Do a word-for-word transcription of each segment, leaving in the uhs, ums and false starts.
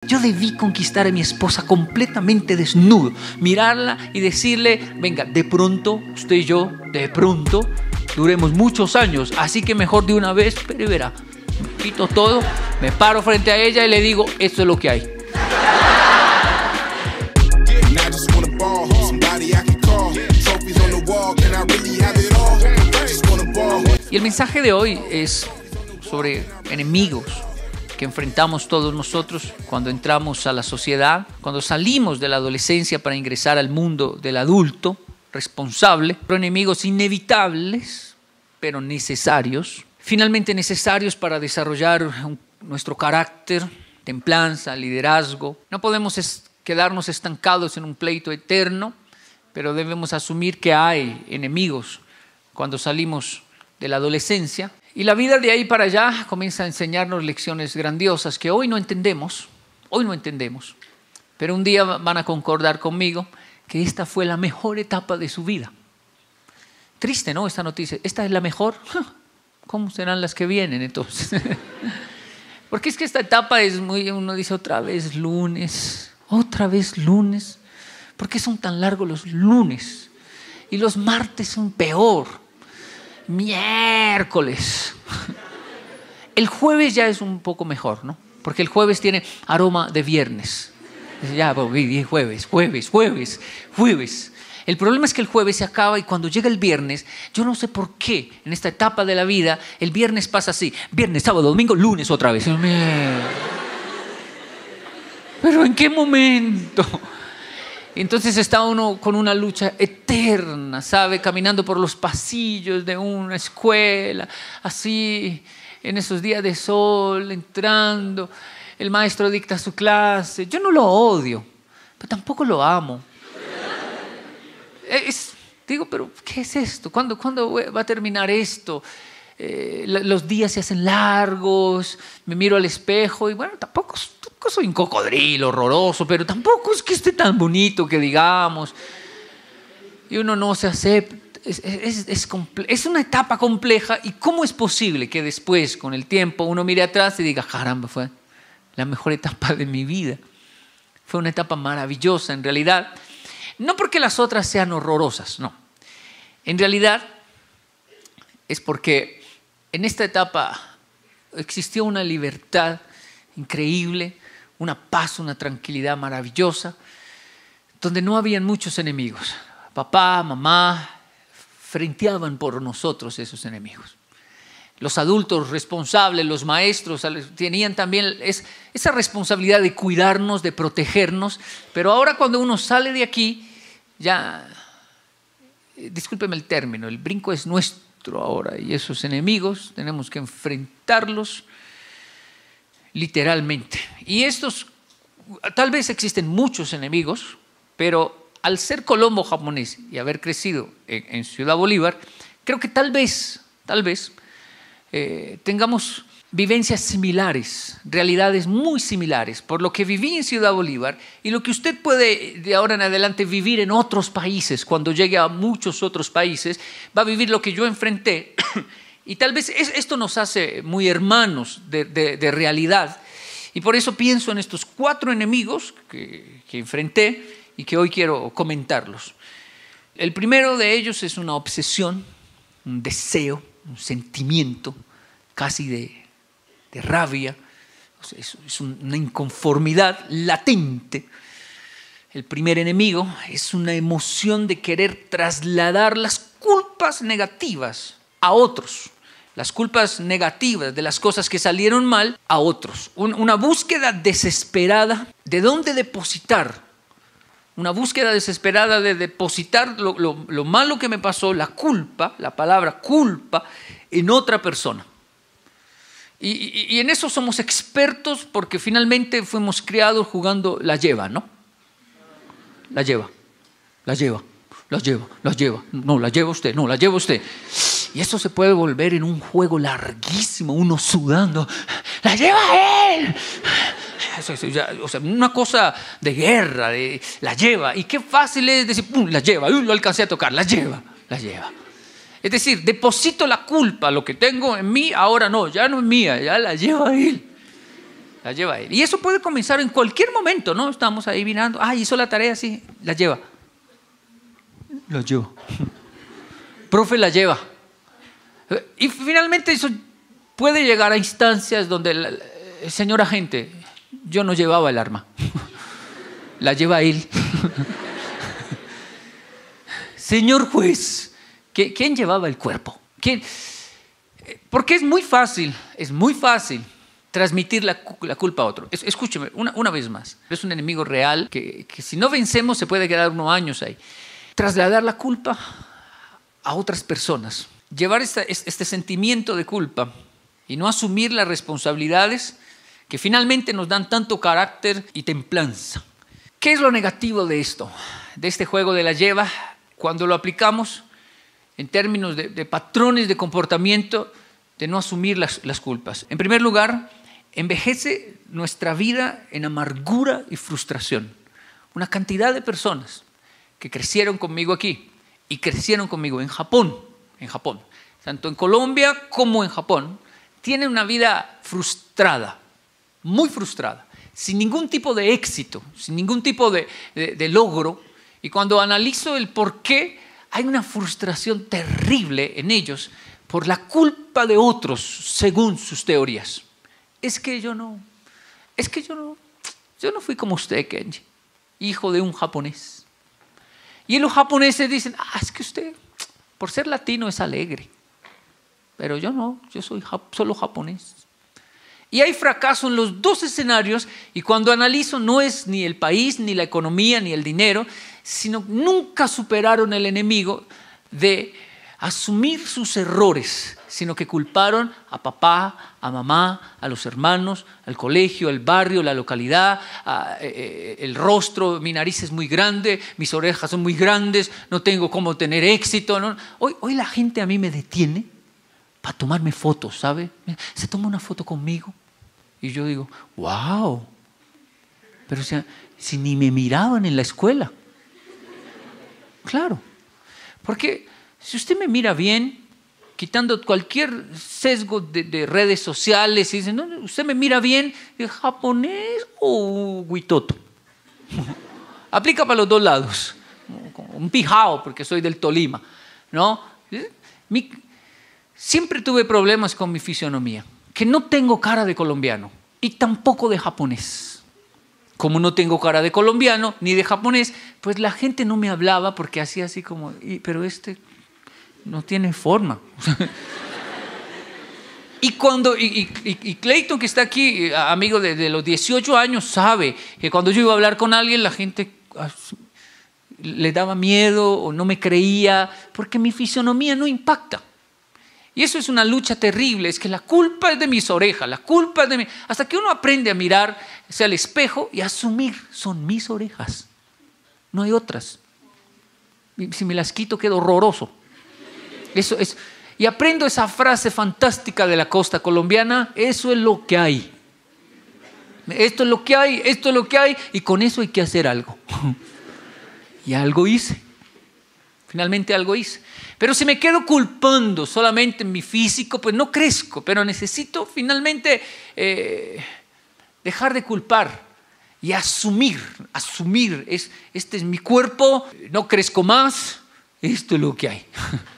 Yo debí conquistar a mi esposa completamente desnudo, mirarla y decirle, venga, de pronto, usted y yo, de pronto, duremos muchos años, así que mejor de una vez, pero verá, me quito todo, me paro frente a ella y le digo, esto es lo que hay. Y el mensaje de hoy es sobre enemigos que enfrentamos todos nosotros cuando entramos a la sociedad, cuando salimos de la adolescencia para ingresar al mundo del adulto responsable, pero enemigos inevitables, pero necesarios, finalmente necesarios para desarrollar un, nuestro carácter, templanza, liderazgo. No podemos es, quedarnos estancados en un pleito eterno, pero debemos asumir que hay enemigos cuando salimos de la adolescencia. Y la vida de ahí para allá comienza a enseñarnos lecciones grandiosas que hoy no entendemos, hoy no entendemos, pero un día van a concordar conmigo que esta fue la mejor etapa de su vida. Triste, ¿no? Esta noticia, ¿esta es la mejor? ¿Cómo serán las que vienen entonces? Porque es que esta etapa es muy, uno dice otra vez lunes, otra vez lunes. ¿Por qué son tan largos los lunes? Y los martes son peor. Miércoles. El jueves ya es un poco mejor, ¿no? Porque el jueves tiene aroma de viernes. Ya, jueves, jueves, jueves, jueves. El problema es que el jueves se acaba y cuando llega el viernes, yo no sé por qué en esta etapa de la vida, el viernes pasa así. Viernes, sábado, domingo, lunes otra vez. Pero ¿en qué momento? Entonces está uno con una lucha eterna, ¿sabe? Caminando por los pasillos de una escuela, así, en esos días de sol, entrando. El maestro dicta su clase. Yo no lo odio, pero tampoco lo amo. Es, digo, pero ¿qué es esto? ¿Cuándo, ¿cuándo va a terminar esto? Eh, los días se hacen largos, me miro al espejo y bueno, tampoco, tampoco soy un cocodrilo horroroso, pero tampoco es que esté tan bonito que digamos. Y uno no se acepta, es, es, es, comple- es una etapa compleja. ¿Y cómo es posible que después, con el tiempo, uno mire atrás y diga, caramba, fue la mejor etapa de mi vida? Fue una etapa maravillosa en realidad. No porque las otras sean horrorosas, no. En realidad es porque en esta etapa existió una libertad increíble, una paz, una tranquilidad maravillosa, donde no habían muchos enemigos. Papá, mamá, frenteaban por nosotros esos enemigos. Los adultos responsables, los maestros, tenían también es, esa responsabilidad de cuidarnos, de protegernos, pero ahora cuando uno sale de aquí, ya, discúlpeme el término, el brinco es nuestro ahora y esos enemigos tenemos que enfrentarlos literalmente. Y estos, tal vez existen muchos enemigos, pero al ser colombo japonés y haber crecido en, en Ciudad Bolívar, creo que tal vez, tal vez eh, tengamos vivencias similares, realidades muy similares, por lo que viví en Ciudad Bolívar y lo que usted puede de ahora en adelante vivir en otros países, cuando llegue a muchos otros países, va a vivir lo que yo enfrenté y tal vez es, esto nos hace muy hermanos de, de, de realidad y por eso pienso en estos cuatro enemigos que, que enfrenté y que hoy quiero comentarlos. El primero de ellos es una obsesión, un deseo, un sentimiento casi de de rabia, es una inconformidad latente. El primer enemigo es una emoción de querer trasladar las culpas negativas a otros, las culpas negativas de las cosas que salieron mal a otros. Una búsqueda desesperada de dónde depositar, una búsqueda desesperada de depositar lo, lo, lo malo que me pasó, la culpa, la palabra culpa, en otra persona. Y, y, y en eso somos expertos porque finalmente fuimos criados jugando la lleva, ¿no? La lleva, la lleva, la lleva, la lleva. No, la lleva usted, no, la lleva usted. Y eso se puede volver en un juego larguísimo, uno sudando. ¡La lleva él! O sea, una cosa de guerra, de, la lleva. Y qué fácil es decir, ¡pum!, la lleva. Uy, lo alcancé a tocar, la lleva, la lleva. Es decir, deposito la culpa, lo que tengo en mí, ahora no, ya no es mía, ya la lleva él. La lleva él. Y eso puede comenzar en cualquier momento, ¿no? Estamos ahí mirando, ah, hizo la tarea, sí, la lleva. La lleva. Profe, la lleva. Y finalmente eso puede llegar a instancias donde, la, la, señor agente, yo no llevaba el arma. La lleva él. Señor juez, ¿quién llevaba el cuerpo? ¿Quién? Porque es muy fácil, es muy fácil transmitir la, la culpa a otro. Es, escúcheme, una, una vez más. Es un enemigo real que, que si no vencemos se puede quedar unos años ahí. Trasladar la culpa a otras personas. Llevar esta, este sentimiento de culpa y no asumir las responsabilidades que finalmente nos dan tanto carácter y templanza. ¿Qué es lo negativo de esto? De este juego de la lleva, cuando lo aplicamos en términos de, de patrones de comportamiento, de no asumir las, las culpas. En primer lugar, envejece nuestra vida en amargura y frustración. Una cantidad de personas que crecieron conmigo aquí y crecieron conmigo en Japón, en Japón, tanto en Colombia como en Japón, tienen una vida frustrada, muy frustrada, sin ningún tipo de éxito, sin ningún tipo de, de, de logro. Y cuando analizo el por qué, hay una frustración terrible en ellos por la culpa de otros, según sus teorías. Es que yo no, es que yo no, yo no fui como usted, Kenji, hijo de un japonés. Y los japoneses dicen, ah, es que usted, por ser latino, es alegre. Pero yo no, yo soy solo japonés. Y hay fracaso en los dos escenarios, y cuando analizo no es ni el país, ni la economía, ni el dinero, sino nunca superaron el enemigo de asumir sus errores, sino que culparon a papá, a mamá, a los hermanos, al colegio, al barrio, la localidad, a, eh, el rostro, mi nariz es muy grande, mis orejas son muy grandes, no tengo cómo tener éxito. ¿No? Hoy, hoy la gente a mí me detiene para tomarme fotos, ¿sabe? Se toma una foto conmigo y yo digo, wow, pero o sea, si ni me miraban en la escuela. Claro, porque si usted me mira bien, quitando cualquier sesgo de, de redes sociales, y dice, no, usted me mira bien, ¿es japonés o huitoto? Aplica para los dos lados. Un pijao, porque soy del Tolima, ¿no? Mi, siempre tuve problemas con mi fisionomía, que no tengo cara de colombiano y tampoco de japonés. Como no tengo cara de colombiano ni de japonés, pues la gente no me hablaba porque hacía así como, pero este no tiene forma. Y cuando y, y, y Clayton, que está aquí, amigo de, de los dieciocho años, sabe que cuando yo iba a hablar con alguien, la gente le daba miedo o no me creía, porque mi fisonomía no impacta. Y eso es una lucha terrible, es que la culpa es de mis orejas, la culpa es de mi... Hasta que uno aprende a mirar hacia el espejo y a asumir, son mis orejas, no hay otras. Si me las quito quedo horroroso. Eso es. Y aprendo esa frase fantástica de la costa colombiana, eso es lo que hay. Esto es lo que hay, esto es lo que hay, y con eso hay que hacer algo. Y algo hice. Finalmente algo hice. Pero si me quedo culpando solamente en mi físico, pues no crezco, pero necesito finalmente eh, dejar de culpar y asumir, asumir, es, este es mi cuerpo, no crezco más, esto es lo que hay.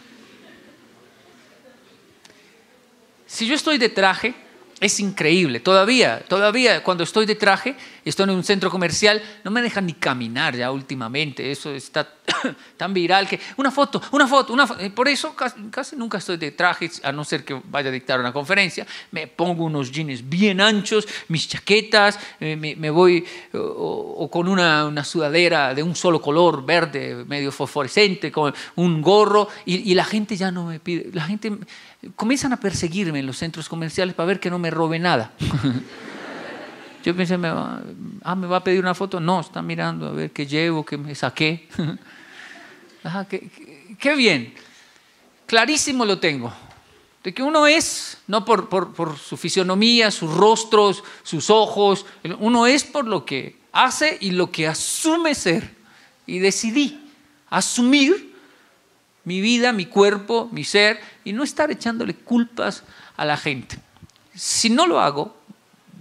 Si yo estoy de traje, es increíble. Todavía, todavía cuando estoy de traje, estoy en un centro comercial, no me dejan ni caminar ya últimamente. Eso está tan viral que una foto, una foto, una foto. Por eso casi, casi nunca estoy de traje, a no ser que vaya a dictar una conferencia. Me pongo unos jeans bien anchos, mis chaquetas, me, me voy o, o con una, una sudadera de un solo color, verde, medio fosforescente, con un gorro, y, y la gente ya no me pide. La gente comienzan a perseguirme en los centros comerciales para ver que no me robe nada. Yo pensé, ¿me va, ah, ¿me va a pedir una foto? No, está mirando a ver qué llevo, qué me saqué. Ajá, qué, qué, qué bien. Clarísimo lo tengo. De que uno es, no por, por, por su fisionomía, sus rostros, sus ojos, uno es por lo que hace y lo que asume ser. Y decidí asumir mi vida, mi cuerpo, mi ser, y no estar echándole culpas a la gente. Si no lo hago,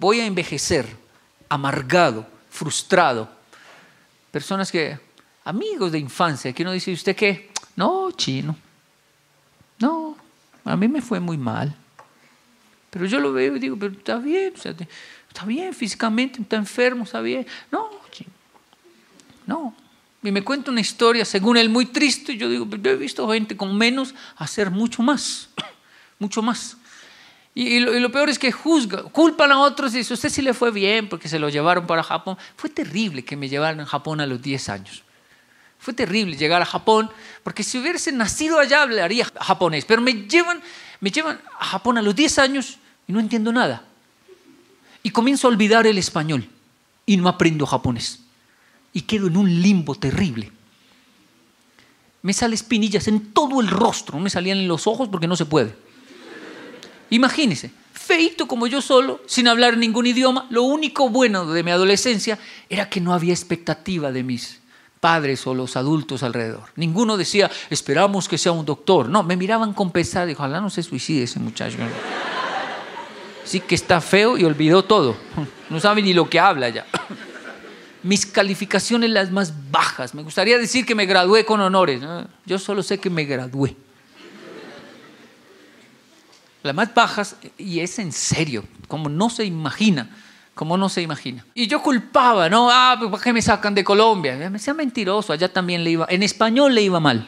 voy a envejecer amargado, frustrado. Personas que, amigos de infancia, que uno dice, ¿usted qué? No, chino. No, a mí me fue muy mal. Pero yo lo veo y digo, pero está bien, o sea, está bien físicamente, está enfermo, está bien. No, chino. No. Y me cuenta una historia, según él, muy triste. Y yo digo, pero yo he visto gente con menos hacer mucho más. Mucho más. Y, y, lo, y lo peor es que juzgan, culpan a otros y dicen, usted sí le fue bien porque se lo llevaron para Japón. Fue terrible que me llevaran a Japón a los diez años. Fue terrible llegar a Japón, porque si hubiese nacido allá hablaría japonés. Pero me llevan, me llevan a Japón a los diez años y no entiendo nada. Y comienzo a olvidar el español y no aprendo japonés. Y quedo en un limbo terrible. Me salen espinillas en todo el rostro, no me salían en los ojos porque no se puede. Imagínense, feito como yo solo, sin hablar ningún idioma. Lo único bueno de mi adolescencia era que no había expectativa de mis padres o los adultos alrededor. Ninguno decía, esperamos que sea un doctor. No, me miraban con pesar y ojalá no se suicide ese muchacho. Sí que está feo y olvidó todo. No sabe ni lo que habla ya. Mis calificaciones las más bajas. Me gustaría decir que me gradué con honores. ¿No? Yo solo sé que me gradué. Las más bajas, y es en serio, como no se imagina, como no se imagina. Y yo culpaba, ¿no? Ah, ¿por qué me sacan de Colombia? Me decía mentiroso, allá también le iba, en español le iba mal.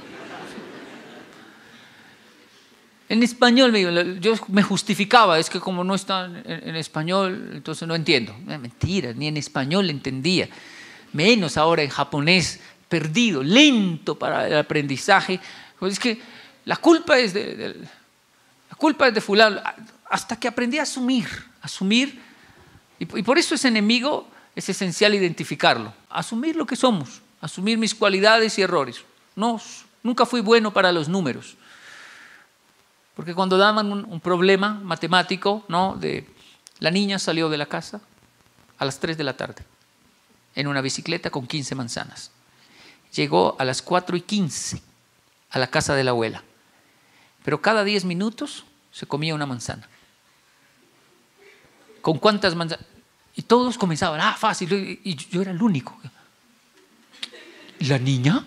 En español me iba, yo me justificaba, es que como no está en, en español, entonces no entiendo. Mentira, ni en español le entendía, menos ahora en japonés, perdido, lento para el aprendizaje. Pues es que la culpa es de... de La culpa es de fulano, hasta que aprendí a asumir, asumir, y por eso ese enemigo es esencial identificarlo, asumir lo que somos, asumir mis cualidades y errores. No, nunca fui bueno para los números, porque cuando daban un, un problema matemático, ¿no? De, la niña salió de la casa a las tres de la tarde, en una bicicleta con quince manzanas. Llegó a las cuatro y quince a la casa de la abuela. Pero cada diez minutos se comía una manzana. ¿Con cuántas manzanas? Y todos comenzaban, ah, fácil. Y yo era el único. ¿La niña?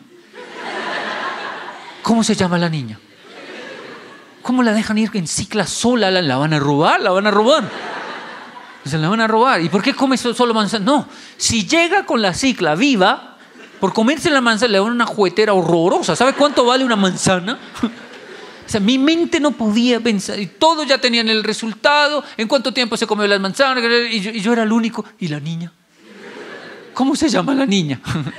¿Cómo se llama la niña? ¿Cómo la dejan ir en cicla sola? ¿La, la van a robar? ¿La van a robar? Se la van a robar. ¿Y por qué come solo manzana? No, si llega con la cicla viva, por comerse la manzana le dan una juguetera horrorosa. ¿Sabe cuánto vale una manzana? O sea, mi mente no podía pensar, y todos ya tenían el resultado, en cuánto tiempo se comió las manzanas, y yo, y yo era el único. ¿Y la niña? ¿Cómo se llama la niña?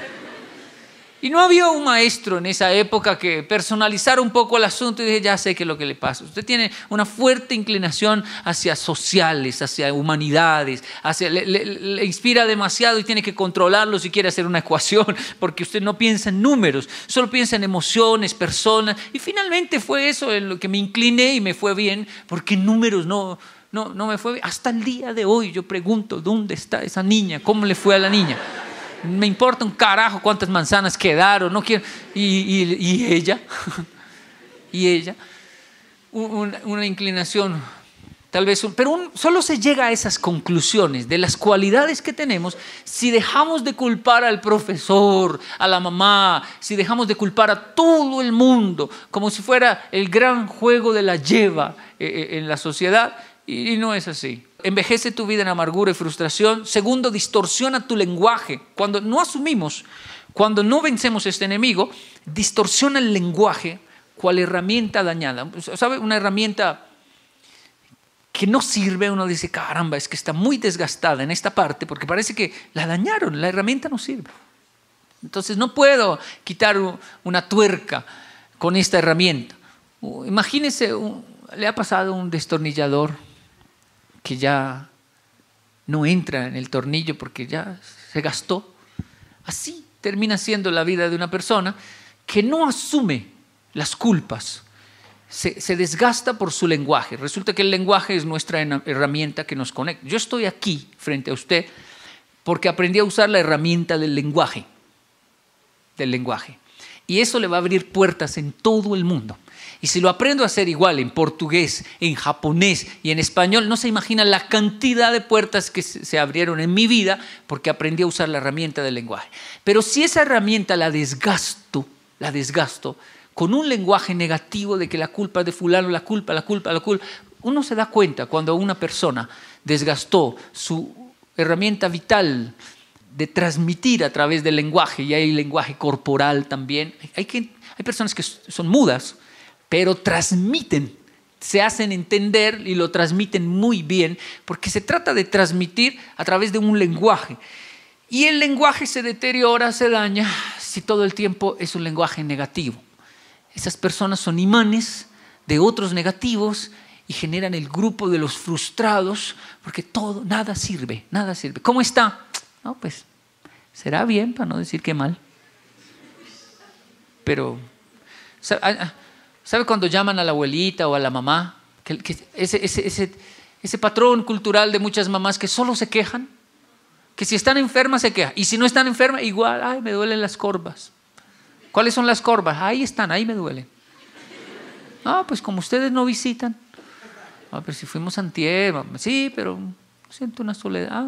Y no había un maestro en esa época que personalizara un poco el asunto y dije, ya sé qué es lo que le pasa. Usted tiene una fuerte inclinación hacia sociales, hacia humanidades, hacia, le, le, le inspira demasiado y tiene que controlarlo si quiere hacer una ecuación, porque usted no piensa en números, solo piensa en emociones, personas. Y finalmente fue eso en lo que me incliné y me fue bien, porque números no, no, no me fue bien. Hasta el día de hoy yo pregunto, ¿dónde está esa niña? ¿Cómo le fue a la niña? Me importa un carajo cuántas manzanas quedaron, no quiero. Y, y, y ella, y ella, una, una inclinación, tal vez, un, pero un, solo se llega a esas conclusiones de las cualidades que tenemos si dejamos de culpar al profesor, a la mamá, si dejamos de culpar a todo el mundo, como si fuera el gran juego de la lleva eh, en la sociedad, y, y no es así. Envejece tu vida en amargura y frustración. Segundo, distorsiona tu lenguaje. Cuando no asumimos, cuando no vencemos este enemigo, distorsiona el lenguaje cual herramienta dañada. ¿Sabe? Una herramienta que no sirve, uno dice, caramba, es que está muy desgastada en esta parte porque parece que la dañaron, la herramienta no sirve. Entonces no puedo quitar una tuerca con esta herramienta. Imagínese, le ha pasado un destornillador que ya no entra en el tornillo porque ya se gastó. Así termina siendo la vida de una persona que no asume las culpas, se, se desgasta por su lenguaje. Resulta que el lenguaje es nuestra herramienta que nos conecta. Yo estoy aquí frente a usted porque aprendí a usar la herramienta del lenguaje, del lenguaje. Y eso le va a abrir puertas en todo el mundo. Y si lo aprendo a hacer igual en portugués, en japonés y en español, no se imagina la cantidad de puertas que se abrieron en mi vida porque aprendí a usar la herramienta del lenguaje. Pero si esa herramienta la desgasto, la desgasto con un lenguaje negativo de que la culpa es de fulano, la culpa, la culpa, la culpa, uno se da cuenta cuando una persona desgastó su herramienta vital de transmitir a través del lenguaje, y hay lenguaje corporal también. Hay, que, hay personas que son mudas, pero transmiten, se hacen entender y lo transmiten muy bien, porque se trata de transmitir a través de un lenguaje. Y el lenguaje se deteriora, se daña, si todo el tiempo es un lenguaje negativo. Esas personas son imanes de otros negativos y generan el grupo de los frustrados, porque todo, nada sirve, nada sirve. ¿Cómo está? No, pues será bien, para no decir que mal. Pero ¿sabe, ¿sabe cuando llaman a la abuelita o a la mamá? Que, que ese, ese, ese, ese patrón cultural de muchas mamás que solo se quejan, que si están enfermas se quejan, y si no están enfermas, igual, ay, me duelen las corvas. ¿Cuáles son las corvas? Ahí están, ahí me duelen. Ah, pues como ustedes no visitan. Ah, pero si fuimos antier, sí, pero siento una soledad.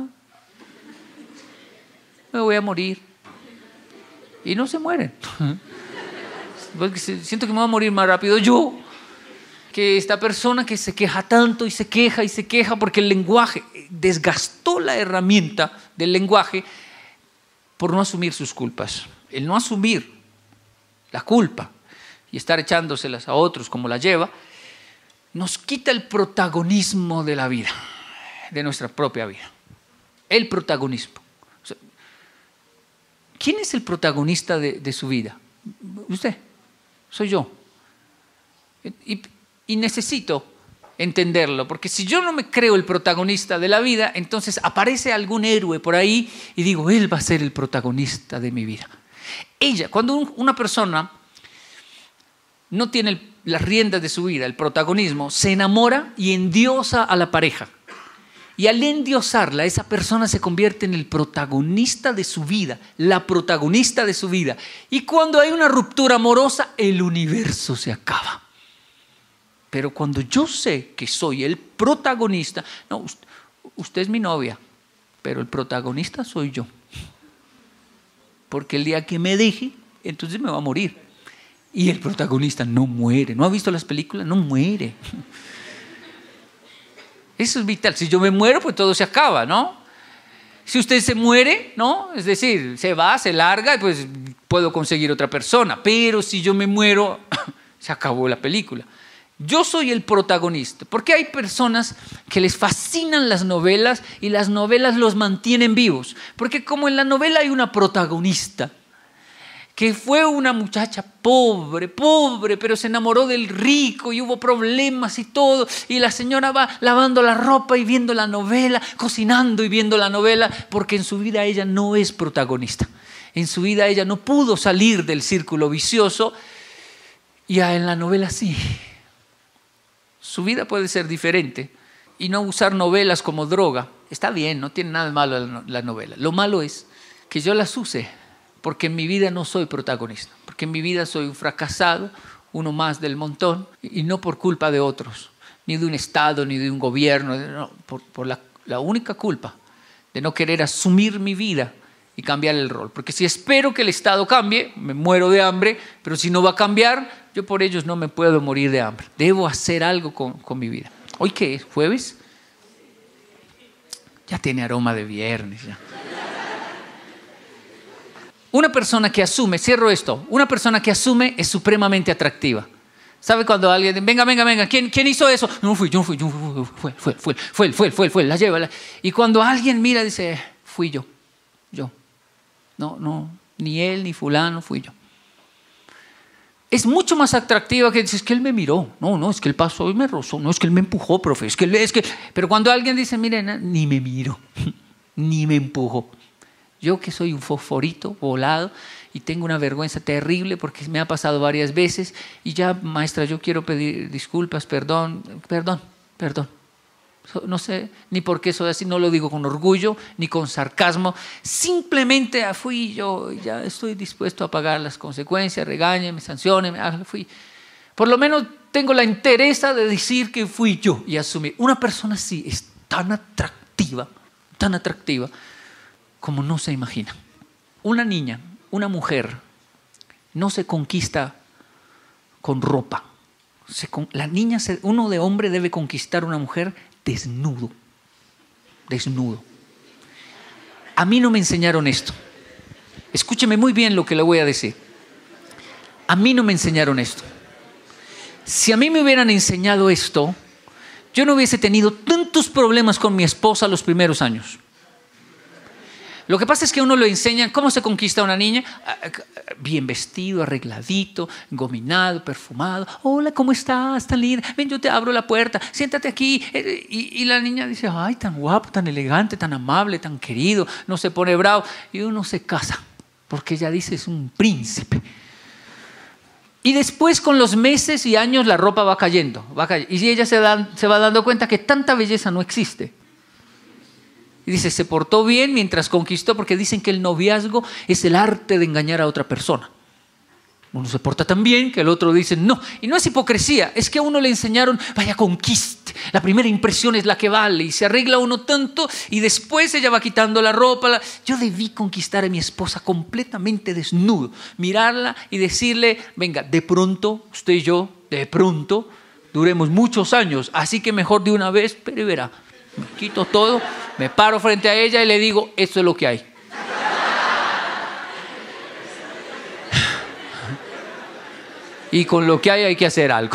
Me voy a morir. Y no se mueren. Porque siento que me voy a morir más rápido yo que esta persona que se queja tanto y se queja y se queja porque el lenguaje desgastó la herramienta del lenguaje por no asumir sus culpas. El no asumir la culpa y estar echándoselas a otros como la lleva, nos quita el protagonismo de la vida, de nuestra propia vida. El protagonismo. O sea, ¿quién es el protagonista de, de su vida? Usted, soy yo. Y, y necesito entenderlo, porque si yo no me creo el protagonista de la vida, entonces aparece algún héroe por ahí y digo, él va a ser el protagonista de mi vida. Ella, cuando un, una persona no tiene el, las riendas de su vida, el protagonismo, se enamora y endiosa a la pareja. Y al endiosarla, esa persona se convierte en el protagonista de su vida, la protagonista de su vida. Y cuando hay una ruptura amorosa, el universo se acaba. Pero cuando yo sé que soy el protagonista, no, usted, usted es mi novia, pero el protagonista soy yo. Porque el día que me deje, entonces me va a morir. Y el protagonista no muere. ¿No ha visto las películas? No muere. Eso es vital. Si yo me muero, pues todo se acaba, ¿no? Si usted se muere, ¿no? Es decir, se va, se larga y pues puedo conseguir otra persona. Pero si yo me muero, se acabó la película. Yo soy el protagonista. Porque hay personas que les fascinan las novelas y las novelas los mantienen vivos. Porque como en la novela hay una protagonista que fue una muchacha pobre, pobre, pero se enamoró del rico y hubo problemas y todo, y la señora va lavando la ropa y viendo la novela, cocinando y viendo la novela, porque en su vida ella no es protagonista. En su vida ella no pudo salir del círculo vicioso, y en la novela sí. Su vida puede ser diferente y no usar novelas como droga. Está bien, no tiene nada de malo la novela. Lo malo es que yo las use porque en mi vida no soy protagonista, porque en mi vida soy un fracasado, uno más del montón, y no por culpa de otros, ni de un Estado, ni de un gobierno, no, por, por la, la única culpa de no querer asumir mi vida y cambiar el rol. Porque si espero que el Estado cambie, me muero de hambre, pero si no va a cambiar, yo por ellos no me puedo morir de hambre. Debo hacer algo con, con mi vida. ¿Hoy qué es? ¿Jueves? Ya tiene aroma de viernes. Ya. Una persona que asume, cierro esto, una persona que asume es supremamente atractiva. ¿Sabe cuando alguien dice, venga, venga, venga, ¿quién, quién hizo eso? No fui, yo no fui, yo fui, fue, fue, fue, fue, fue, fue, fue, la lleva. La... Y cuando alguien mira, dice, fui yo, yo. No, no, ni él, ni fulano, fui yo. Es mucho más atractiva que dices, es que él me miró. No, no, es que él pasó y me rozó. No, es que él me empujó, profe. Es que él, es que... Pero cuando alguien dice, miren, ni me miró, ni me empujó. Yo que soy un fosforito volado y tengo una vergüenza terrible porque me ha pasado varias veces y ya, maestra, yo quiero pedir disculpas, perdón, perdón, perdón. No sé ni por qué soy así, no lo digo con orgullo ni con sarcasmo. Simplemente fui yo, ya estoy dispuesto a pagar las consecuencias, regáñenme, sanciónenme, fui. Por lo menos tengo la entereza de decir que fui yo y asumir. Una persona así es tan atractiva, tan atractiva, como no se imagina. Una niña, una mujer, no se conquista con ropa. Se, la niña, se, uno de hombre debe conquistar a una mujer desnudo, desnudo. A mí no me enseñaron esto. Escúcheme muy bien lo que le voy a decir. A mí no me enseñaron esto. Si a mí me hubieran enseñado esto, yo no hubiese tenido tantos problemas con mi esposa los primeros años. Lo que pasa es que a uno le enseñan cómo se conquista a una niña, bien vestido, arregladito, gominado, perfumado. Hola, ¿cómo estás? Tan linda. Ven, yo te abro la puerta, siéntate aquí. Y, y la niña dice, ay, tan guapo, tan elegante, tan amable, tan querido. No se pone bravo. Y uno se casa, porque ella dice, es un príncipe. Y después, con los meses y años, la ropa va cayendo. Va cayendo. Y ella se, da, se va dando cuenta que tanta belleza no existe. Y dice, se portó bien mientras conquistó, porque dicen que el noviazgo es el arte de engañar a otra persona. Uno se porta tan bien que el otro dice no. Y no es hipocresía, es que a uno le enseñaron, vaya, conquiste. La primera impresión es la que vale. Y se arregla uno tanto y después ella va quitando la ropa. La... Yo debí conquistar a mi esposa completamente desnudo. Mirarla y decirle, venga, de pronto, usted y yo, de pronto, duremos muchos años. Así que mejor de una vez, pero verá. Me quito todo, me paro frente a ella y le digo, esto es lo que hay. Y con lo que hay hay que hacer algo.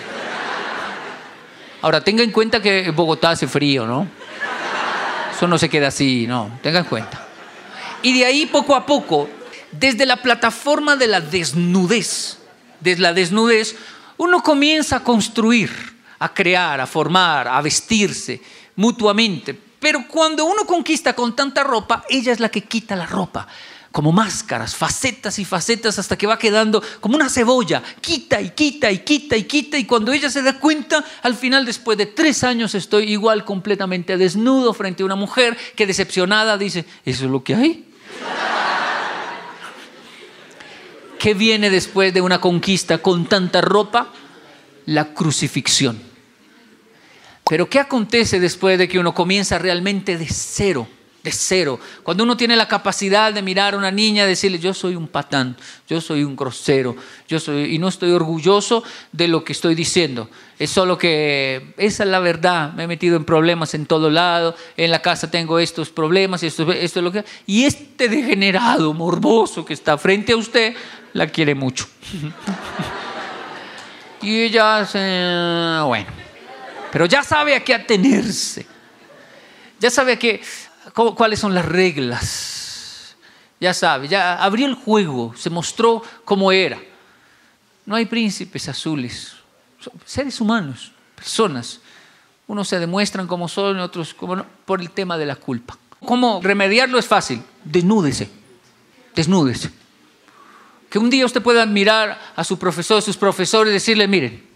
Ahora, tenga en cuenta que en Bogotá hace frío, ¿no? Eso no se queda así, no, tenga en cuenta. Y de ahí, poco a poco, desde la plataforma de la desnudez, desde la desnudez, uno comienza a construir, a crear, a formar, a vestirse mutuamente. Pero cuando uno conquista con tanta ropa, ella es la que quita la ropa, como máscaras, facetas y facetas, hasta que va quedando como una cebolla, quita y quita y quita y quita, y cuando ella se da cuenta, al final, después de tres años, estoy igual completamente desnudo frente a una mujer que, decepcionada, dice, ¿eso es lo que hay? ¿Qué viene después de una conquista con tanta ropa? La crucifixión. Pero ¿qué acontece después de que uno comienza realmente de cero? De cero. Cuando uno tiene la capacidad de mirar a una niña y decirle, yo soy un patán, yo soy un grosero, yo soy, y no estoy orgulloso de lo que estoy diciendo. Es solo que esa es la verdad. Me he metido en problemas en todo lado. En la casa tengo estos problemas, esto, esto es lo que... Y este degenerado, morboso que está frente a usted, la quiere mucho. Y ella se... Bueno... Pero ya sabe a qué atenerse. Ya sabe a qué, cuáles son las reglas. Ya sabe, ya abrió el juego, se mostró cómo era. No hay príncipes azules. Son seres humanos, personas. Unos se demuestran como son, otros como no, por el tema de la culpa. ¿Cómo remediarlo? Es fácil. Desnúdese. Desnúdese. Que un día usted pueda mirar a su profesor, a sus profesores y decirle, miren,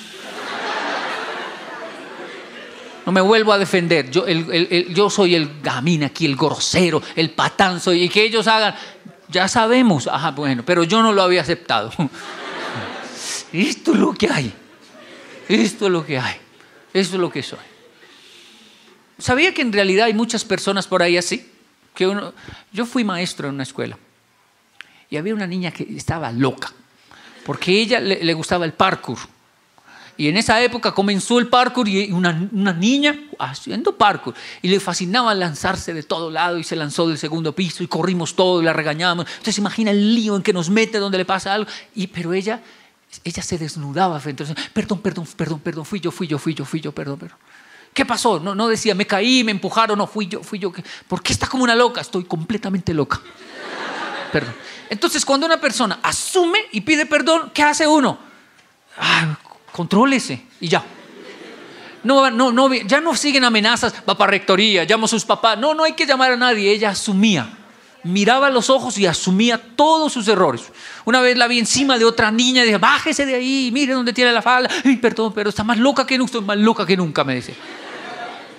no me vuelvo a defender. Yo, el, el, el, yo soy el gamín aquí, el grosero, el patán soy. Y que ellos hagan, ya sabemos. Ajá, bueno, pero yo no lo había aceptado. Esto es lo que hay. Esto es lo que hay. Esto es lo que soy. ¿Sabía que en realidad hay muchas personas por ahí así? Que uno, yo fui maestro en una escuela. Y había una niña que estaba loca. Porque a ella le, le gustaba el parkour. Y en esa época comenzó el parkour y una, una niña haciendo parkour. Y le fascinaba lanzarse de todo lado y se lanzó del segundo piso y corrimos todo y la regañamos. Entonces imagina el lío en que nos mete donde le pasa algo. Y, pero ella, ella se desnudaba frente a nosotros. Perdón, perdón, perdón, perdón, fui yo, fui yo, fui yo, fui yo, perdón, perdón. ¿Qué pasó? No, no decía, me caí, me empujaron, no, fui yo, fui yo. ¿Por qué está como una loca? Estoy completamente loca. Perdón. Entonces cuando una persona asume y pide perdón, ¿qué hace uno? Ah, contrólese y ya. No, no, no, ya no siguen amenazas, va para rectoría, llamo a sus papás. No, no hay que llamar a nadie. Ella asumía, miraba a los ojos y asumía todos sus errores. Una vez la vi encima de otra niña y dije, bájese de ahí, mire dónde tiene la falda. Ay, perdón, pero está más loca que nunca, estoy más loca que nunca, me dice.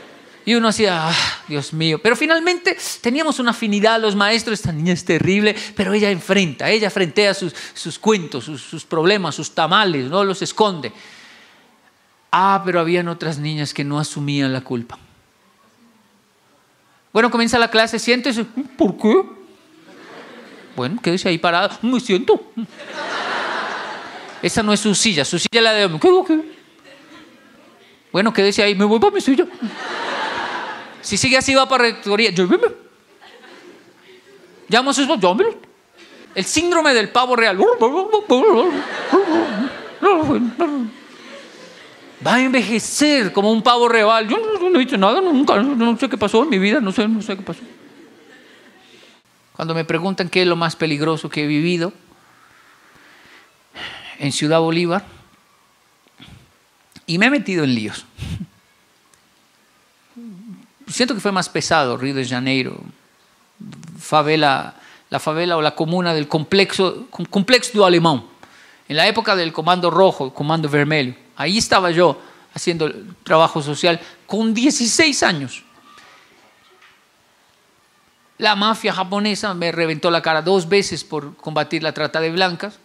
Y uno hacía, ah, Dios mío. Pero finalmente teníamos una afinidad, los maestros, esta niña es terrible, pero ella enfrenta, ella frentea sus, sus cuentos, sus, sus problemas, sus tamales, no los esconde. Ah, pero habían otras niñas que no asumían la culpa. Bueno, comienza la clase, siéntese. ¿Por qué? Bueno, quédese ahí parado. Me siento. Esa no es su silla, su silla es la de... ¿Qué, qué? Bueno, quédese ahí, me voy para mi silla. Si sigue así, va para rectoría. Lléveme. Llamo a su esposo. Llámelo. El síndrome del pavo real. Va a envejecer como un pavo real. Yo no, no he dicho nada, nunca. No sé qué pasó en mi vida. No sé, no sé qué pasó. Cuando me preguntan qué es lo más peligroso que he vivido en Ciudad Bolívar, y me he metido en líos. Siento que fue más pesado Río de Janeiro, favela, la favela o la comuna del complexo, complexo do Alemão, en la época del Comando Rojo, Comando Vermelho. Ahí estaba yo haciendo trabajo social con dieciséis años. La mafia japonesa me reventó la cara dos veces por combatir la trata de blancas.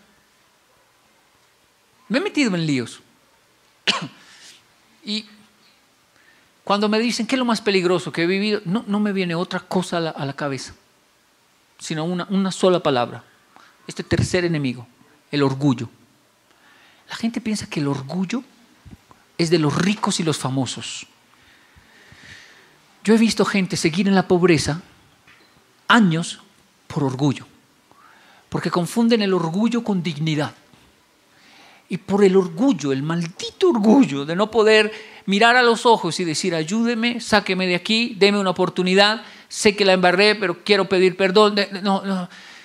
Me he metido en líos. Y cuando me dicen qué es lo más peligroso que he vivido, no, no me viene otra cosa a la, a la cabeza, sino una, una sola palabra. Este tercer enemigo, el orgullo. La gente piensa que el orgullo es de los ricos y los famosos. Yo he visto gente seguir en la pobreza años por orgullo, porque confunden el orgullo con dignidad. Y por el orgullo, el maldito orgullo de no poder mirar a los ojos y decir, ayúdeme, sáqueme de aquí, deme una oportunidad, sé que la embarré, pero quiero pedir perdón, no, no,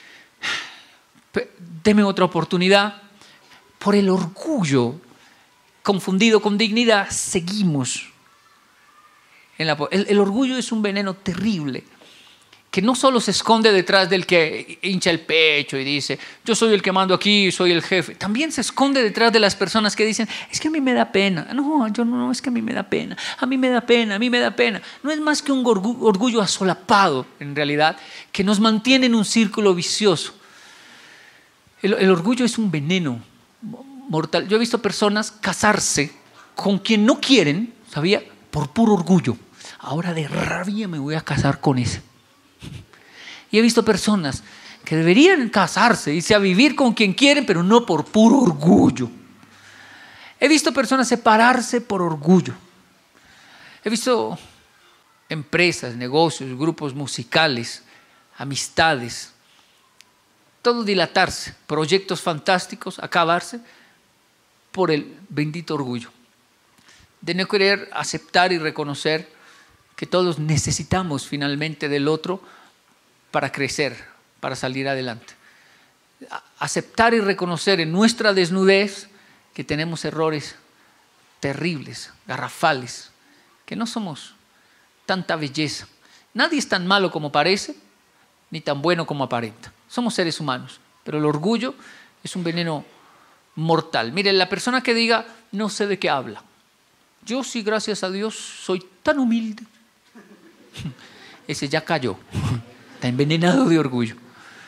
deme otra oportunidad. Por el orgullo, confundido con dignidad, seguimos. En la, el, el orgullo es un veneno terrible, que no solo se esconde detrás del que hincha el pecho y dice, yo soy el que mando aquí, soy el jefe. También se esconde detrás de las personas que dicen, es que a mí me da pena. No, yo no, es que a mí me da pena. A mí me da pena, a mí me da pena. No es más que un orgullo asolapado, en realidad, que nos mantiene en un círculo vicioso. El, el orgullo es un veneno mortal. Yo he visto personas casarse con quien no quieren, ¿sabía? Por puro orgullo. Ahora de rabia me voy a casar con ese. Y he visto personas que deberían casarse, irse a vivir con quien quieren, pero no por puro orgullo. He visto personas separarse por orgullo. He visto empresas, negocios, grupos musicales, amistades, todo dilatarse, proyectos fantásticos, acabarse por el bendito orgullo. De no querer aceptar y reconocer que todos necesitamos finalmente del otro para crecer, para salir adelante. Aceptar y reconocer en nuestra desnudez que tenemos errores terribles, garrafales, que no somos tanta belleza. Nadie es tan malo como parece, ni tan bueno como aparenta. Somos seres humanos, pero el orgullo es un veneno mortal. Miren, la persona que diga, no sé de qué habla. Yo sí, gracias a Dios, soy tan humilde. Ese ya cayó. Está envenenado de orgullo.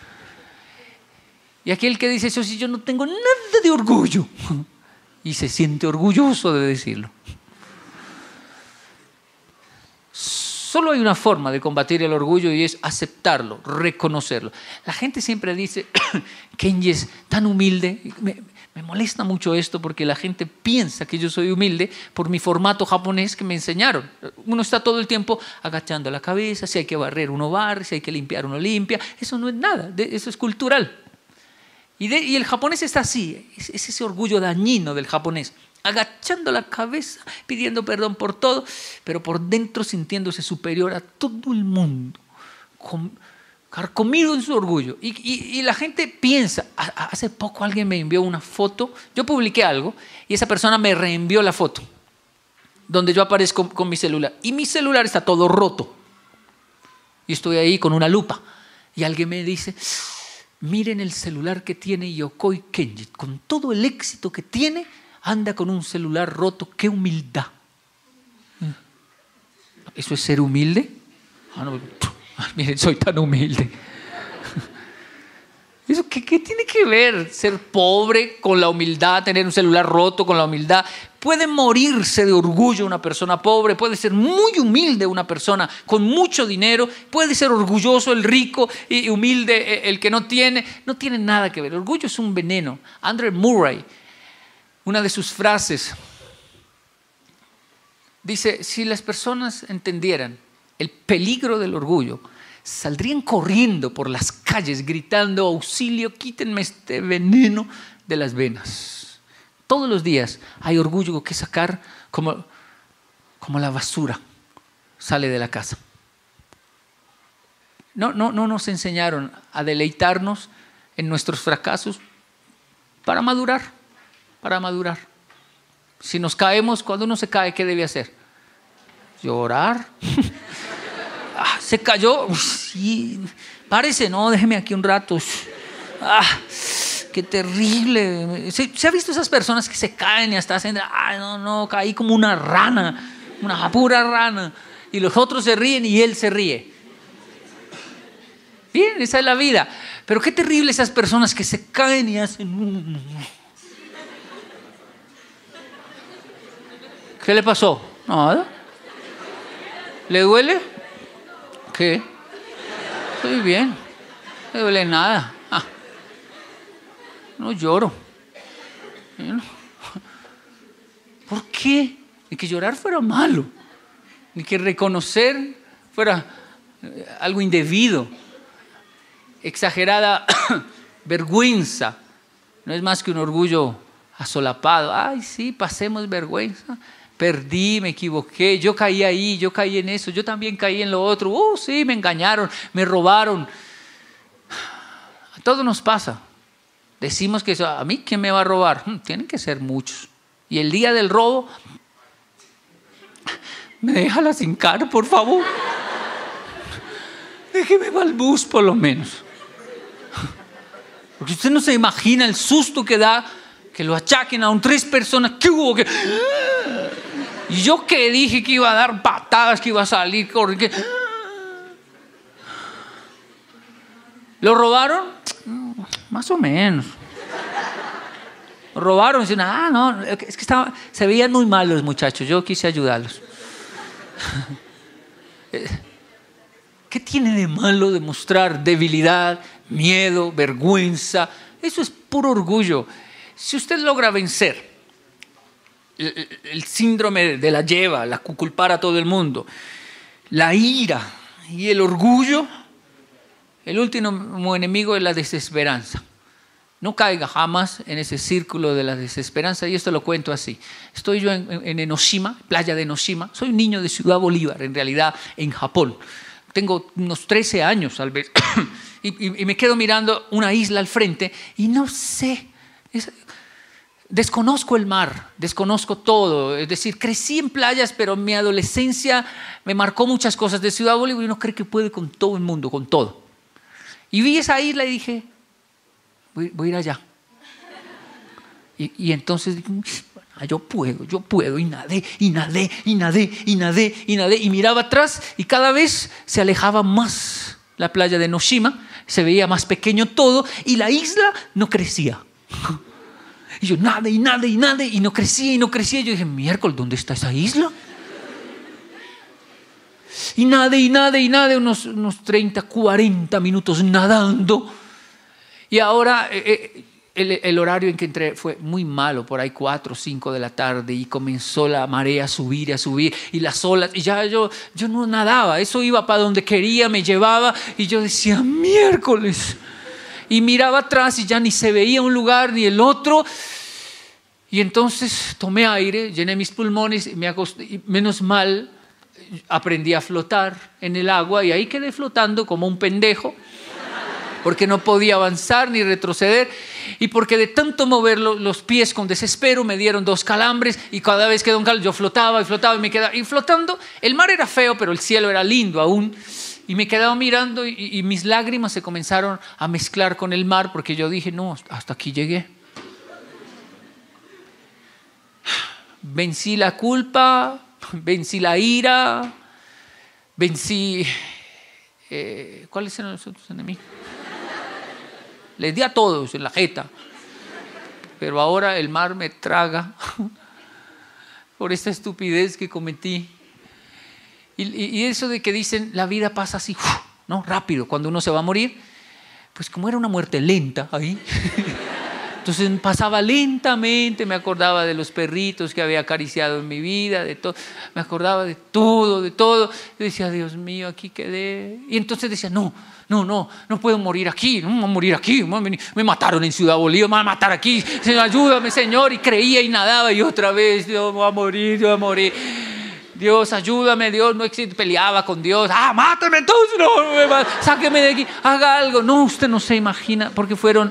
Y aquel que dice, eso sí, yo no tengo nada de orgullo. Y se siente orgulloso de decirlo. Solo hay una forma de combatir el orgullo y es aceptarlo, reconocerlo. La gente siempre dice, Kenji es tan humilde. Me, me molesta mucho esto porque la gente piensa que yo soy humilde por mi formato japonés que me enseñaron. Uno está todo el tiempo agachando la cabeza, si hay que barrer uno barre, si hay que limpiar uno limpia. Eso no es nada, eso es cultural. Y, de, y el japonés está así, es, es ese orgullo dañino del japonés. Agachando la cabeza, pidiendo perdón por todo, pero por dentro sintiéndose superior a todo el mundo, con, carcomido en su orgullo. Y, y, y la gente piensa, hace poco alguien me envió una foto, yo publiqué algo y esa persona me reenvió la foto, donde yo aparezco con mi celular. Y mi celular está todo roto. Y estoy ahí con una lupa. Y alguien me dice, miren el celular que tiene Yokoi Kenji, con todo el éxito que tiene, anda con un celular roto, qué humildad. ¿Eso es ser humilde? Ah, no, miren, soy tan humilde. ¿Eso qué, qué tiene que ver ser pobre con la humildad, tener un celular roto con la humildad? Puede morirse de orgullo una persona pobre, puede ser muy humilde una persona con mucho dinero, puede ser orgulloso el rico y humilde el que no tiene. No tiene nada que ver. El orgullo es un veneno. Andrew Murray, una de sus frases, dice: si las personas entendieran el peligro del orgullo, saldrían corriendo por las calles gritando: auxilio, quítenme este veneno de las venas. Todos los días hay orgullo que sacar como, como la basura sale de la casa. No, no, no nos enseñaron a deleitarnos en nuestros fracasos para madurar, para madurar. Si nos caemos, cuando uno se cae, ¿qué debe hacer? Llorar. Ah, se cayó. Sí. Párese, no, déjeme aquí un rato. Ah, qué terrible. ¿Se, ¿Se ha visto esas personas que se caen y hasta hacen, ay, no, no, caí como una rana, una pura rana? Y los otros se ríen y él se ríe. Bien, esa es la vida. Pero qué terrible esas personas que se caen y hacen. ¿Qué le pasó? Nada. ¿Le duele? ¿Qué? Estoy bien. No me duele nada. Ah. No lloro. ¿Por qué? Ni que llorar fuera malo. Ni que reconocer fuera algo indebido. Exagerada vergüenza. No es más que un orgullo asolapado. Ay, sí, pasemos vergüenza. Perdí, me equivoqué, yo caí ahí, yo caí en eso, yo también caí en lo otro. Uh, sí, me engañaron, me robaron. A todos nos pasa. Decimos que eso, ¿a mí quién me va a robar? Hmm, tienen que ser muchos. Y el día del robo, ¿me deja la sin cara, por favor? Déjeme va al bus, por lo menos. Porque usted no se imagina el susto que da que lo achaquen a un tres personas. ¿Qué hubo? ¿Qué? Y yo que dije que iba a dar patadas, que iba a salir corriendo. ¿Lo robaron? Más o menos. Lo robaron. Dicen, ah, no, es que estaba, se veían muy mal los muchachos. Yo quise ayudarlos. ¿Qué tiene de malo demostrar debilidad, miedo, vergüenza? Eso es puro orgullo. Si usted logra vencer el, el síndrome de la lleva, la culpar a todo el mundo, la ira y el orgullo, el último enemigo es la desesperanza. No caiga jamás en ese círculo de la desesperanza, y esto lo cuento así. Estoy yo en, en Enoshima, playa de Enoshima. Soy un niño de Ciudad Bolívar, en realidad, en Japón. Tengo unos trece años, tal vez, y, y, y me quedo mirando una isla al frente y no sé, es, desconozco el mar, desconozco todo. Es decir, crecí en playas, pero mi adolescencia me marcó muchas cosas de Ciudad Bolívar y uno cree que puede con todo el mundo, con todo. Y vi esa isla y dije, voy, voy a ir allá. Y, y entonces dije, yo puedo, yo puedo, y nadé, y nadé, y nadé, y nadé, y nadé, y miraba atrás y cada vez se alejaba más la playa de Enoshima, se veía más pequeño todo y la isla no crecía. Y yo nadé, y nadé, y nadé, y no crecía, y no crecía. Y yo dije, miércoles, ¿dónde está esa isla? Y nadé, y nadé, y nadé, unos, unos treinta, cuarenta minutos nadando. Y ahora eh, el, el horario en que entré fue muy malo, por ahí cuatro o cinco de la tarde, y comenzó la marea a subir y a subir, y las olas, y ya yo, yo no nadaba, eso iba para donde quería, me llevaba, y yo decía, miércoles. Y miraba atrás y ya ni se veía un lugar ni el otro. Y entonces tomé aire, llené mis pulmones y, me acosté, y menos mal aprendí a flotar en el agua y ahí quedé flotando como un pendejo porque no podía avanzar ni retroceder y porque de tanto mover los pies con desespero me dieron dos calambres y cada vez que un calambre yo flotaba y flotaba y me quedaba y flotando. El mar era feo pero el cielo era lindo aún. Y me quedaba mirando y, y mis lágrimas se comenzaron a mezclar con el mar porque yo dije, no, hasta aquí llegué. Vencí la culpa, vencí la ira, vencí, eh, ¿cuáles eran los otros enemigos? Les di a todos en la jeta, pero ahora el mar me traga por esta estupidez que cometí. Y, y, y eso de que dicen, la vida pasa así, ¿no? Rápido, cuando uno se va a morir, pues como era una muerte lenta ahí, entonces pasaba lentamente, me acordaba de los perritos que había acariciado en mi vida, de todo, me acordaba de todo, de todo. Yo decía, Dios mío, aquí quedé. Y entonces decía, no, no, no, no puedo morir aquí, no voy a morir aquí. Me mataron en Ciudad Bolívar, me van a matar aquí. Señor, ayúdame, Señor. Y creía y nadaba y otra vez, Dios, voy a morir, yo voy a morir. Dios, ayúdame, Dios, no existe. Peleaba con Dios. Ah, mátame entonces, no, no me va, sáqueme de aquí, haga algo. No, usted no se imagina, porque fueron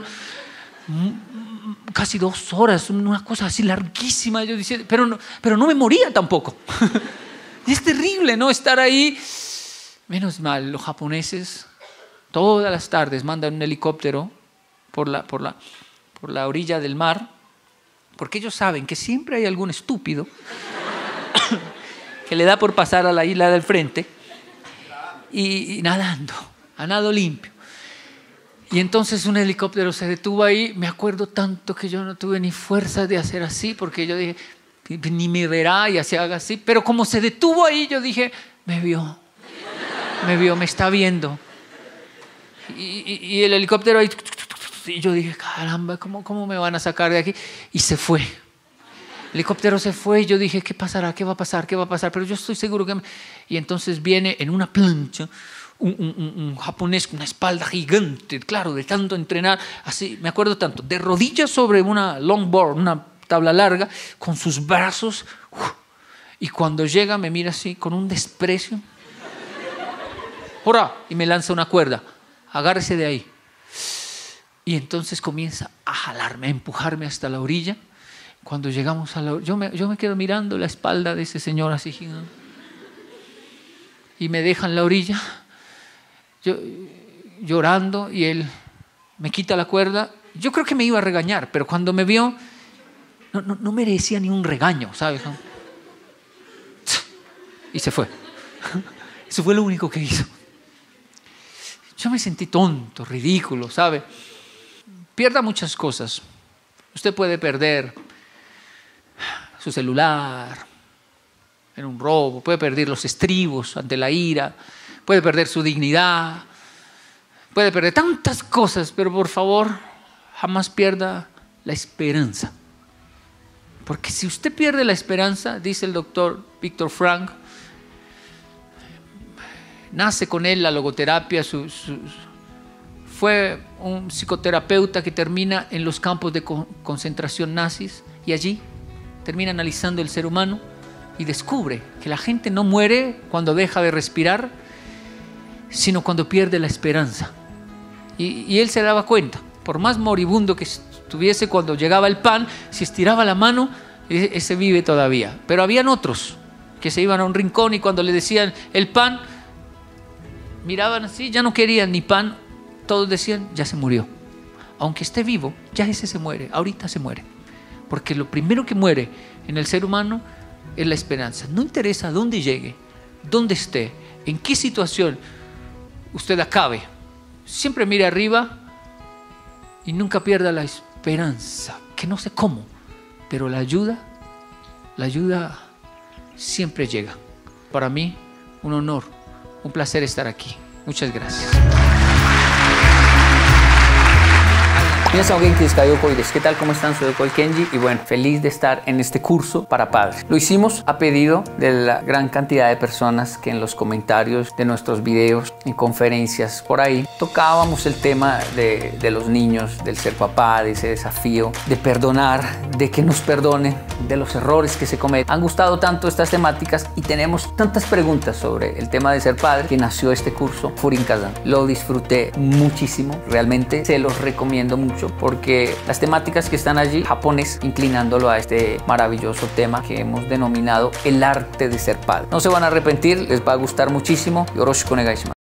casi dos horas, una cosa así larguísima. Yo decía, pero no, pero no me moría tampoco. Y es terrible, ¿no? Estar ahí. Menos mal, los japoneses todas las tardes mandan un helicóptero por la, por la, por la orilla del mar, porque ellos saben que siempre hay algún estúpido que le da por pasar a la isla del frente y, y nadando, a nado limpio. Y entonces un helicóptero se detuvo ahí. Me acuerdo tanto que yo no tuve ni fuerza de hacer así, porque yo dije, ni me verá y así haga así. Pero como se detuvo ahí, yo dije, me vio, me vio, me está viendo. Y, y, y el helicóptero ahí, y yo dije, caramba, ¿cómo, cómo me van a sacar de aquí? Y se fue. El helicóptero se fue y yo dije, ¿qué pasará? ¿Qué va a pasar? ¿Qué va a pasar? Pero yo estoy seguro que... Me... Y entonces viene en una plancha un, un, un, un japonés con una espalda gigante, claro, de tanto entrenar, así, me acuerdo tanto, de rodillas sobre una longboard, una tabla larga, con sus brazos, uf, y cuando llega me mira así, con un desprecio, ¡hurra! Y me lanza una cuerda, agárrese de ahí. Y entonces comienza a jalarme, a empujarme hasta la orilla. Cuando llegamos a la yo me, yo me quedo mirando la espalda de ese señor así gigante. Y me dejan la orilla, yo, llorando, y él me quita la cuerda. Yo creo que me iba a regañar, pero cuando me vio, no, no, no merecía ni un regaño, ¿sabes? Y se fue. Eso fue lo único que hizo. Yo me sentí tonto, ridículo, ¿sabe? Pierda muchas cosas. Usted puede perder su celular en un robo, puede perder los estribos ante la ira, puede perder su dignidad, puede perder tantas cosas, pero por favor, jamás pierda la esperanza. Porque si usted pierde la esperanza, dice el doctor Víctor Frank, nace con él la logoterapia, su, su, fue un psicoterapeuta que termina en los campos de concentración nazis y allí termina analizando el ser humano y descubre que la gente no muere cuando deja de respirar, sino cuando pierde la esperanza. Y, y él se daba cuenta, por más moribundo que estuviese, cuando llegaba el pan, si estiraba la mano, ese vive todavía. Pero habían otros que se iban a un rincón y cuando le decían el pan, miraban así, ya no querían ni pan, todos decían, ya se murió. Aunque esté vivo, ya ese se muere, ahorita se muere. Porque lo primero que muere en el ser humano es la esperanza. No interesa dónde llegue, dónde esté, en qué situación usted acabe. Siempre mire arriba y nunca pierda la esperanza, que no sé cómo, pero la ayuda, la ayuda siempre llega. Para mí, un honor, un placer estar aquí. Muchas gracias. ¿Qué tal? ¿Cómo están? Soy Doctor Kenji y bueno, feliz de estar en este curso para padres. Lo hicimos a pedido de la gran cantidad de personas que en los comentarios de nuestros videos, en conferencias por ahí, tocábamos el tema de, de los niños, del ser papá, de ese desafío, de perdonar, de que nos perdonen, de los errores que se cometen. Han gustado tanto estas temáticas y tenemos tantas preguntas sobre el tema de ser padre que nació este curso Furin Kazan. Lo disfruté muchísimo, realmente se los recomiendo mucho, porque las temáticas que están allí, japonés, inclinándolo a este maravilloso tema que hemos denominado el arte de ser padre. No se van a arrepentir, les va a gustar muchísimo. Yoroshiku onegai shimasu.